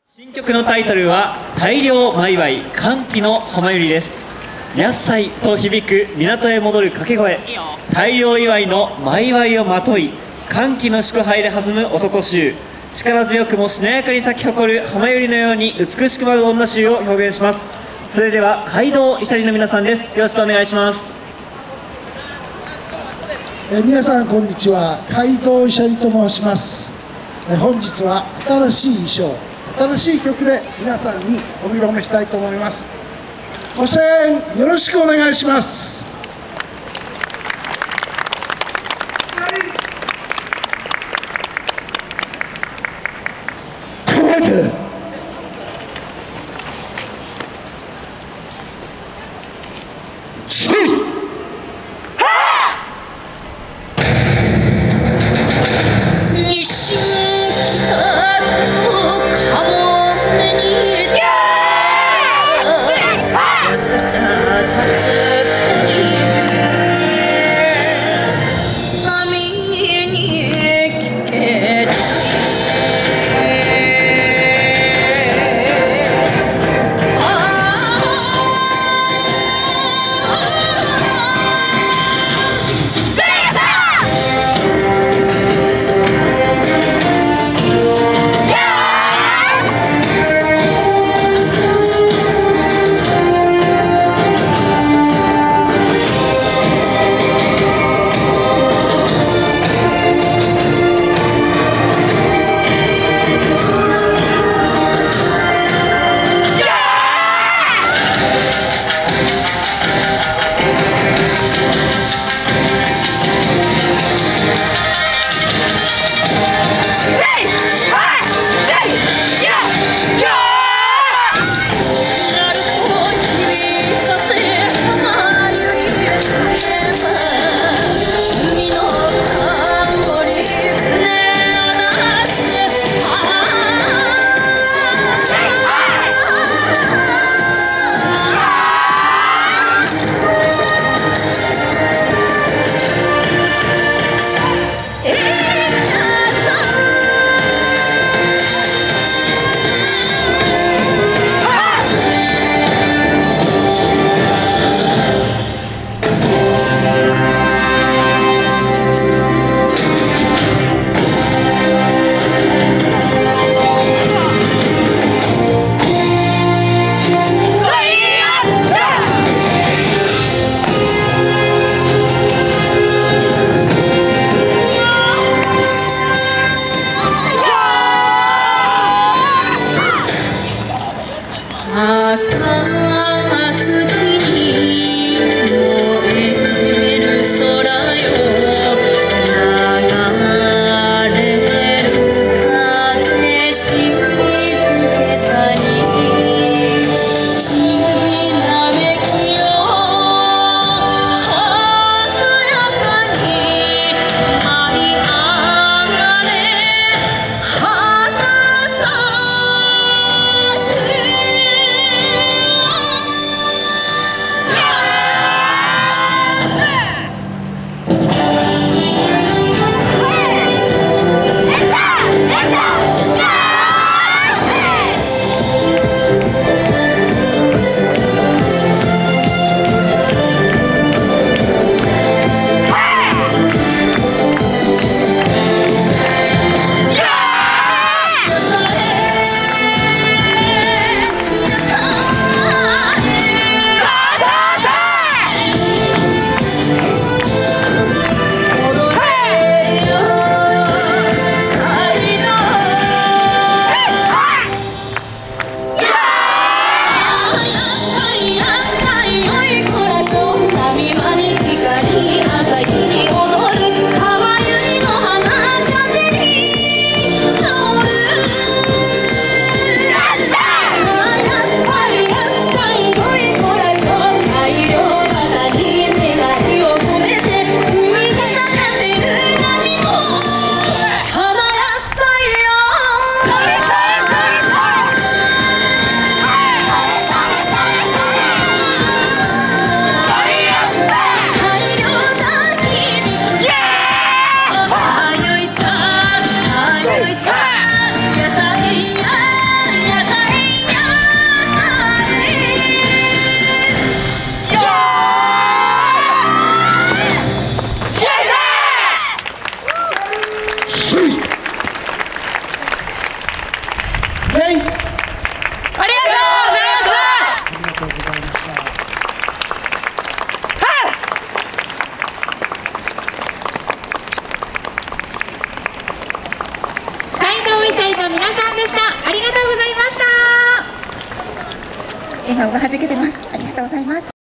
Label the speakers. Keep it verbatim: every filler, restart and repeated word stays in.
Speaker 1: 新曲のタイトルは大漁マイワイ歓喜の浜百合です。やっさいと響く港へ戻る掛け声、大漁祝いのマイワイをまとい歓喜の祝杯で弾む男衆、力強くもしなやかに咲き誇る浜百合のように美しく舞う女衆を表現します。それでは街道医者の皆さんです。よろしくお願いします。
Speaker 2: え皆さんこんにちは、街道医者と申します。え本日は新しい衣装、新しい曲で皆さんにお披露目したいと思います。ご声援よろしくお願いします。構えて
Speaker 3: 笑顔がはじけてます。ありがとうございます。